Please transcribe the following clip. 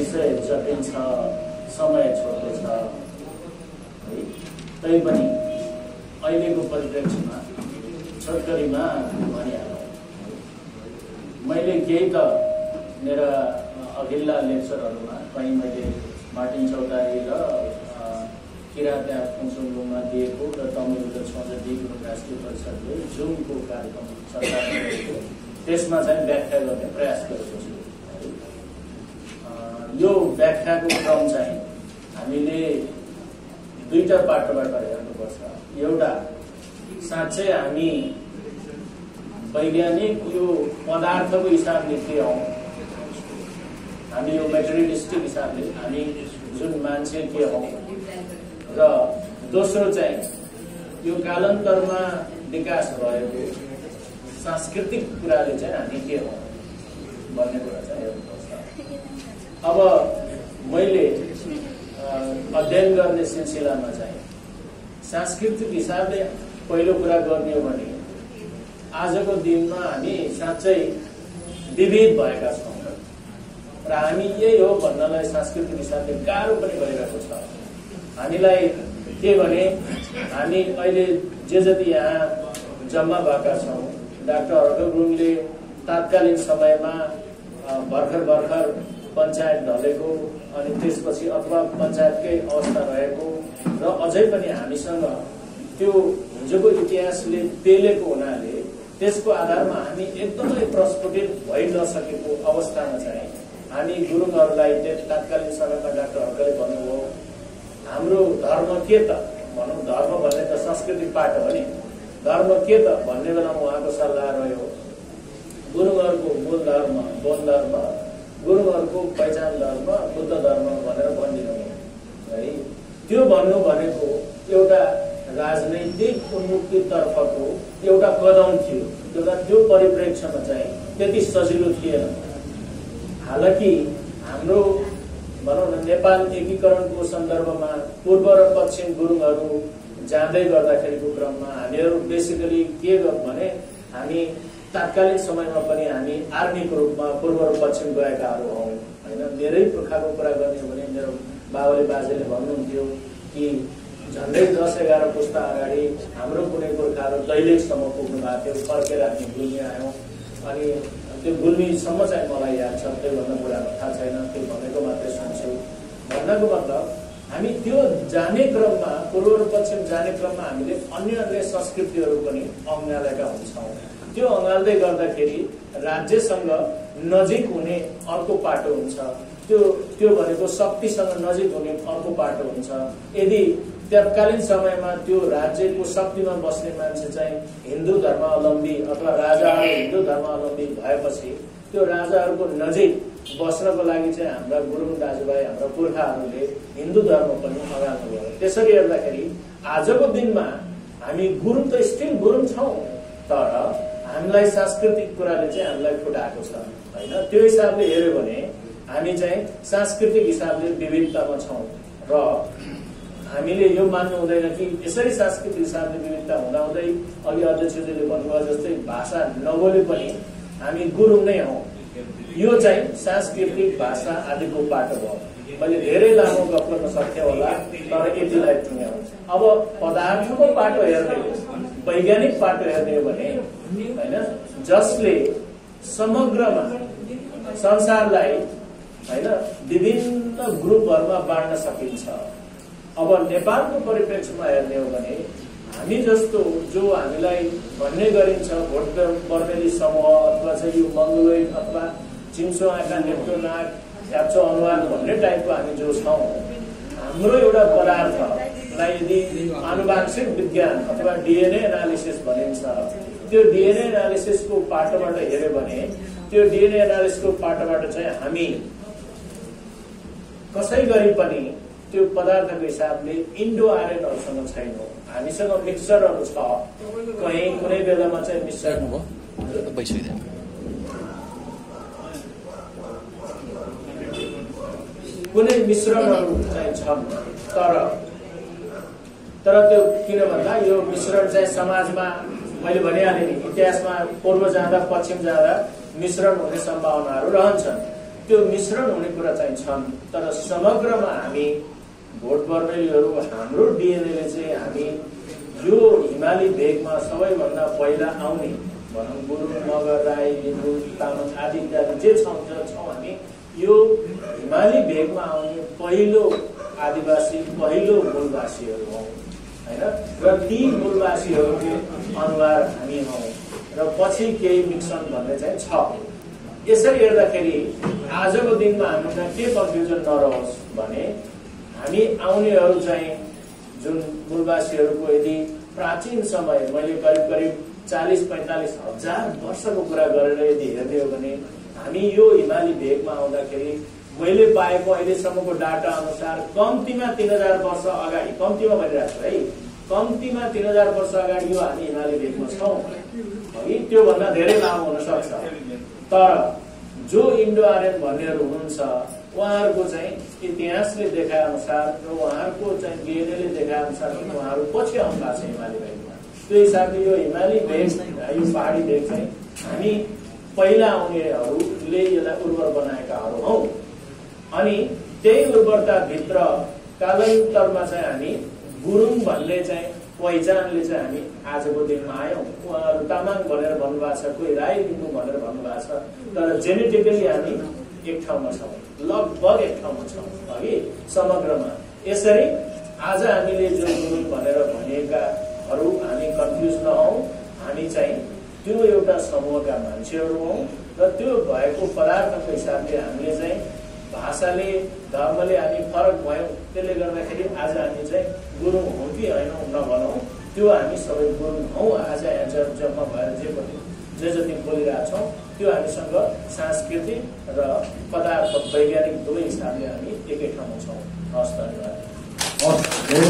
विषय जटिल छ, समय छोटो छ है। तैपनि अहिलेको परिप्रेक्ष्यमा छोटकरीमा भनिहालौँ, मैले केही त मेरा अघिल्ला लेक्चरहरूमा कहीँ मैले मार्टिन चौतारी र किराँत फुङसुङमा दिएको र तमिल र छोजदी राष्ट्रिय परिषदले जुमको कार्यक्रम सरकारले गरेको त्यसमा चाहिँ व्याख्या गर्ने प्रयास गरेको छु। यो व्याख्याको क्रम चाहिँ हामीले दुईटा पाटोबाट हेर्नुपर्छ। एउटा, साँच्चै हामी वैज्ञानिक यो पदार्थको हिसाबले के हौ, हामी यो मेटेरियलिस्टिक हिसाबले हामी जुन मान्छे के हौ, र दोस्रो चाहिँ यो कालान्तरमा विकास भएको सांस्कृतिक कुराले चाहिँ हामी के हौ भन्ने कुरा चाहिँ हेर्नुपर्छ। अब मैले अध्ययन गर्ने सिलसिलामा चाहिँ सांस्कृतिक हिसाबले पहिलो कुरा गर्ने हो भने आजको दिनमा हामी साँच्चै विविध भएका छौँ र हामी यही हो भन्नलाई सांस्कृतिक हिसाबले गाह्रो पनि भइरहेको छ। हामीलाई के भने हामी अहिले जे जति यहाँ जम्मा भएका छौँ, डाक्टर हर्क गुरुङले तात्कालीन समयमा भर्खर पञ्चायत ढलेको अनि त्यसपछि अथवा पञ्चायतकै अवस्था रहेको र अझै पनि हामीसँग त्यो हिजोको इतिहासले पेलेको हुनाले त्यसको आधारमा हामी एकदमै प्रस्फुटित भइ नसकेको अवस्थामा चाहिँ हामी गुरुङहरूलाई तात्कालीन समयमा डाक्टर हर्कले भन्नुभयो, हाम्रो धर्म के त भनौँ, धर्म भन्ने त सांस्कृतिक पाठ हो नि, धर्म के त भन्ने बेलामा उहाँको सल्लाह रह्यो गुरुङहरूको मूल धर्म बौद्ध धर्म, गुरुङहरूको पहिचान धर्म बुद्ध धर्म भनेर भनिदिनु है। त्यो भन्नु भनेको एउटा राजनैतिक उन्मुक्तितर्फको एउटा कदम थियो, एउटा त्यो परिप्रेक्ष्यमा चाहिँ त्यति सजिलो थिएन। हालाकि हाम्रो भनौँ न नेपाल एकीकरणको सन्दर्भमा पूर्व र पश्चिम गुरुङहरू जाँदै गर्दाखेरिको क्रममा हामीहरू बेसिकली के भने हामी तात्कालिन समयमा पनि हामी आर्मीको रूपमा पूर्व र पश्चिम गएकाहरू हौँ होइन। मेरै पुर्खाको कुरा गर्ने हो भने मेरो बाबुले बाजेले भन्नुहुन्थ्यो कि झन्डै 10-11 पुस्ता अगाडि हाम्रो कुनै पुर्खाहरू दैलेखसम्म पुग्नु भएको थियो, फर्केर हामी गुल्मी आयौँ। अनि त्यो गुल्मीसम्म चाहिँ मलाई याद छ, त्योभन्दा कुराहरू थाहा छैन, त्यो भनेको मात्रै सुन्छु। भन्नको मतलब हामी त्यो जाने क्रममा, पूर्व र पश्चिम जाने क्रममा हामीले अन्य संस्कृतिहरू पनि अँगालेका हुन्छौँ। त्यो अँगाल्दै गर्दाखेरि राज्यसँग नजिक हुने अर्को पाटो हुन्छ, त्यो भनेको शक्तिसँग नजिक हुने अर्को पाटो हुन्छ। यदि तत्कालीन समयमा त्यो राज्यको शक्तिमा बस्ने मान्छे चाहिँ हिन्दू धर्मावलम्बी अथवा राजाहरू हिन्दू धर्मावलम्बी भएपछि त्यो राजाहरूको नजिक बस्नको लागि चाहिँ हाम्रा गुरुङ दाजुभाइ, हाम्रा पुर्खाहरूले हिन्दू धर्म पनि अँगाल्नु भयो। त्यसरी हेर्दाखेरि आजको दिनमा हामी गुरुङ त स्टिल गुरुङ छौँ, तर हामीलाई सांस्कृतिक कुराले चाहिँ हामीलाई फुटाएको छ होइन। त्यो हिसाबले हेऱ्यो भने हामी चाहिँ सांस्कृतिक हिसाबले विविधतामा छौँ र हामीले यो मान्नु हुँदैन कि यसरी सांस्कृतिक हिसाबले विविधता हुँदाहुँदै अघि अध्यक्षजीले भन्नुभयो जस्तै भाषा नबोले पनि हामी गुरुङ नै हौँ। यो चाहिँ सांस्कृतिक भाषा आदिको पाटो भयो। मैले धेरै लामो गफ गर्न सक्थेँ होला, तर यतिलाई टुङ्ग्याउँ। अब पदार्थको पाटो हेर्ने, वैज्ञानिक पाटो हेर्ने हो भने होइन, जसले समग्रमा संसारलाई होइन विभिन्न ग्रुपहरूमा बाँड्न सकिन्छ। अब नेपालको परिप्रेक्ष्यमा हेर्ने हो भने हामी जस्तो जो हामीलाई भन्ने गरिन्छ भोट बर्मेली समूह अथवा चाहिँ यो मङ्गलोइड अथवा चिम्सो आँखा नेप्टो नाक ह्याप्चो अनुहार भन्ने टाइपको हामी जो छौँ, हाम्रो एउटा पदार्थलाई यदि आनुवांशिक विज्ञान अथवा डिएनए एनालिसिस भनिन्छ, त्यो डिएनए एनालिसिसको पाटोबाट हेऱ्यो भने त्यो डिएनए एनालिसिसको पाटोबाट चाहिँ हामी कसै गरी पनि त्यो पदार्थको हिसाबले इन्डो आर्यनहरूसँग छैनौँ। हामीसँग मिक्सरहरू छ, कहीँ कुनै बेलामा चाहिँ मिक्सर कुनै मिश्रणहरू चाहिँ छन्, तर त्यो किन भन्दा यो मिश्रण चाहिँ समाजमा मैले भनिहालेँ नि, इतिहासमा पूर्व जाँदा पश्चिम जाँदा मिश्रण हुने सम्भावनाहरू रहन्छन्। त्यो मिश्रण हुने कुरा चाहिँ छन्। तर समग्रमा हामी भोट बर्नेलीहरू हाम्रो डिएनएले चाहिँ हामी यो हिमाली भेगमा सबैभन्दा पहिला आउने भनौँ गुरुङ, मगर, राई, लिम्बू, तामाङ आदि इत्यादि जे छौँ हामी यो हिमाली भेगमा आउने पहिलो आदिवासी, पहिलो मूलवासीहरू हौँ होइन। र ती मूलवासीहरूको अनुहार हामी हौँ र पछि केही मिक्सन भन्ने चाहिँ छ। यसरी हेर्दाखेरि आजको दिनमा हामीलाई के कन्फ्युजन नरहोस् भने हामी आउनेहरू चाहिँ जुन मूलवासीहरूको यदि प्राचीन समय मैले करिब 40-45 हजार वर्षको कुरा गरेर यदि हेर्ने हो भने हामी यो हिमाली भेगमा आउँदाखेरि मैले पाएको अहिलेसम्मको डाटा अनुसार कम्तीमा 3000 वर्ष अगाडि, कम्तीमा भनिरहेको छु है, कम्तीमा 3000 वर्ष अगाडि यो हामी हिमाली भेगमा छौँ है। त्योभन्दा धेरै लामो हुन सक्छ। तर जो इन्डो आर्यन भन्नेहरू हुनुहुन्छ उहाँहरूको चाहिँ इतिहासले देखाए अनुसार र उहाँहरूको चाहिँ डिएनएले देखाए अनुसार उहाँहरू पछि आउनु भएको छ हिमाली भेगमा। त्यो हिसाबले यो हिमाली भेग, यो पहाडी भेग चाहिँ हामी पहिला आउनेहरूले यसलाई उर्वर बनाएकाहरू हौँ। अनि त्यही उर्वरताभित्र कालान्तरमा चाहिँ हामी गुरुङ भन्ने चाहिँ पहिचानले चाहिँ हामी आजको दिनमा आयौँ। उहाँहरू तामाङ भनेर भन्नुभएको छ, कोही राई, लिम्बू भनेर भन्नुभएको छ। तर जेनेटिकली हामी एक ठाउँमा छौँ, लगभग एक ठाउँमा छौँ अघि समग्रमा। यसरी आज हामीले जो गुरुङ भनेर भनिएकाहरू हामी कन्फ्युज नहौँ। हामी चाहिँ त्यो एउटा समूहका मान्छेहरू हौँ र त्यो भएको पदार्थको हिसाबले हामीले चाहिँ भाषाले, धर्मले हामी फरक भयौँ। त्यसले गर्दाखेरि आज हामी चाहिँ गुरुङ हौँ कि होइन नभनौँ, त्यो हामी सबै गुरुङ हौँ। आज यहाँ जम्मा भएर जे जति बोलिरहेका छौँ त्यो हामीसँग सांस्कृतिक र पदार्थ वैज्ञानिक दुवै हिसाबले हामी एकै ठाउँमा छौँ। हस्, धन्यवाद।